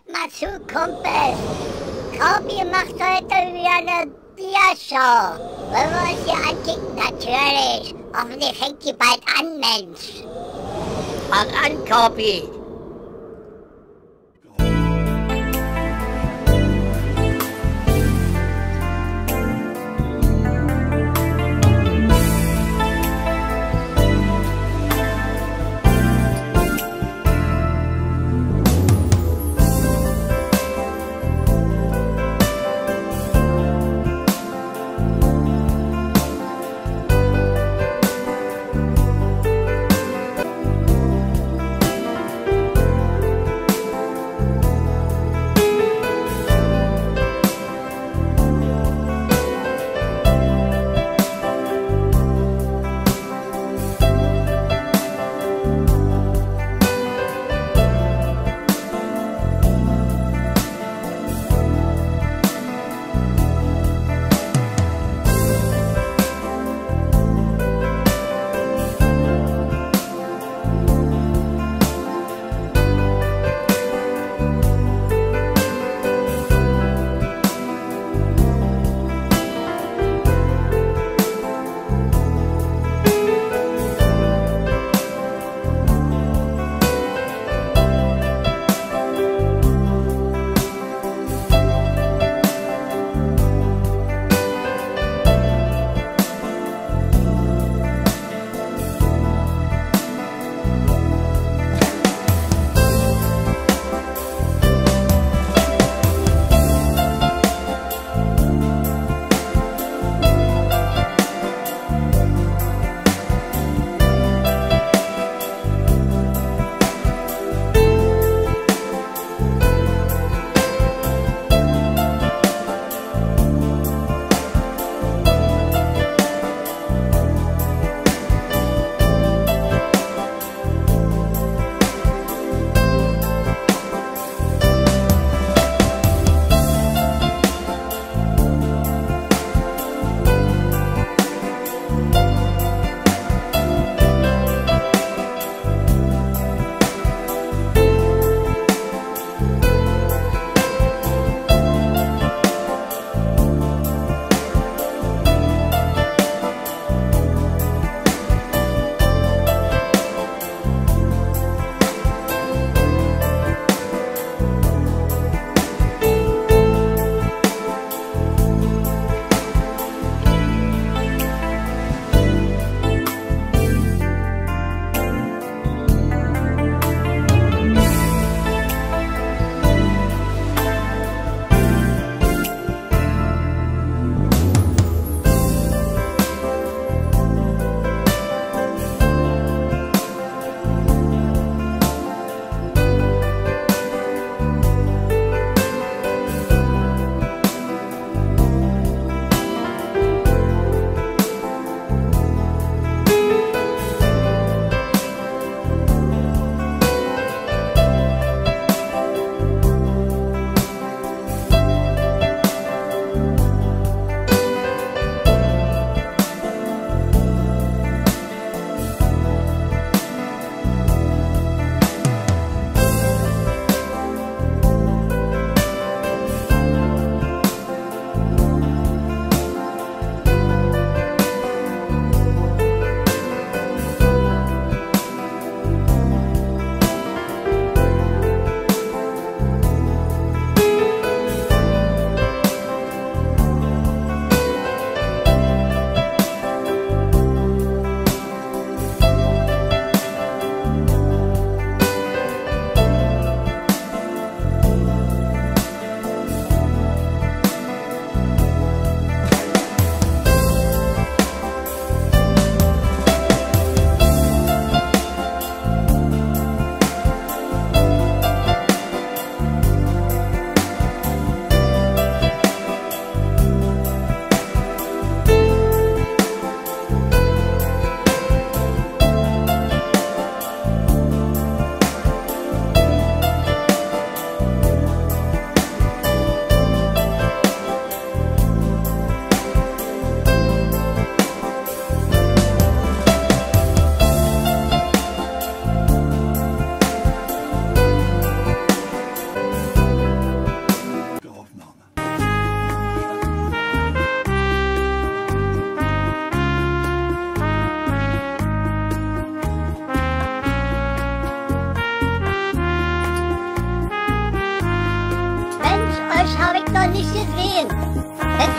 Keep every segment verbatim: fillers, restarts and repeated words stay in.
mal zu, Kumpel. Kobi macht heute wieder eine Biershow. Wollen wir uns hier ankicken? Natürlich. Hoffentlich fängt die bald an, Mensch. Fang an, Kobi.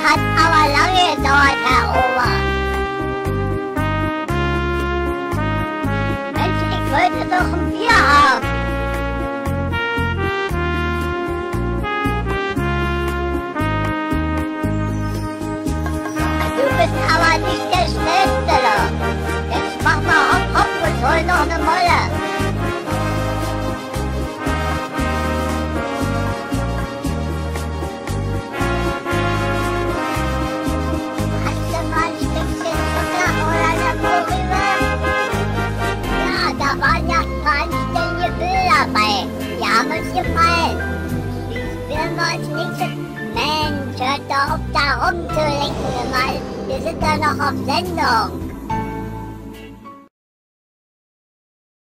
hat aber lange gedauert, Herr Ober. Mensch, ich wollte doch ein Bier haben. Du bist aber nicht der Schnellste da. Jetzt mach mal hopp hopp und hol noch eine Molle. Hast du mal ein Stückchen Zucker oder eine Mohrrübe? Ja, da waren ja ein paar anständige Bilder dabei. Die haben uns gefallen. Will wir uns nicht so... Mensch, hört doch auf da rumzulenken, Mann. Wir sind da noch auf Sendung.